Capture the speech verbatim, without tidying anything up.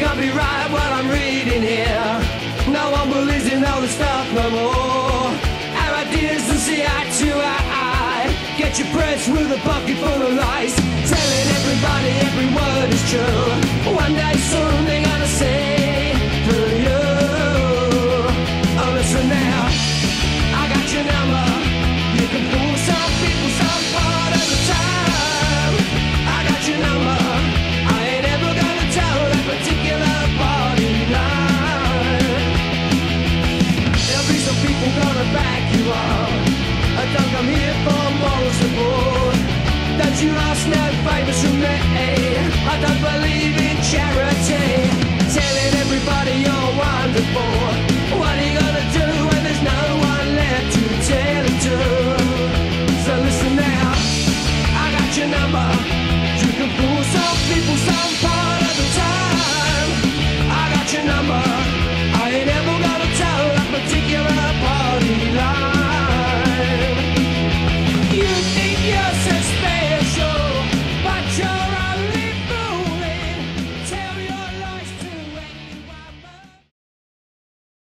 can't be right what I'm reading here. No one believes in all this stuff no more. Our ideas don't see eye to eye. Get your press with a bucket full of lies, telling everybody every word is true. One day soon they're gonna say through you. Oh, listen now, I got your number. You can fool some people some part of the time. I got your number. I ain't ever gonna tell that particular party line. There'll be some people gonna back you up. I don't come here for moral support. Don't you ask no favors from me. I don't believe in charity. Telling everybody you're wonderful. What are you gonna do when there's no one left to tell it to? So listen now, I got your number. You can fool some people some part of the time. I got your number.